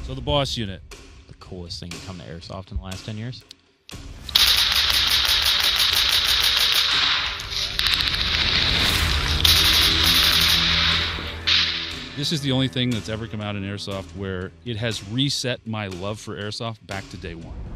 So the B.O.S. unit. The coolest thing to come to Airsoft in the last 10 years. This is the only thing that's ever come out in Airsoft where it has reset my love for Airsoft back to day one.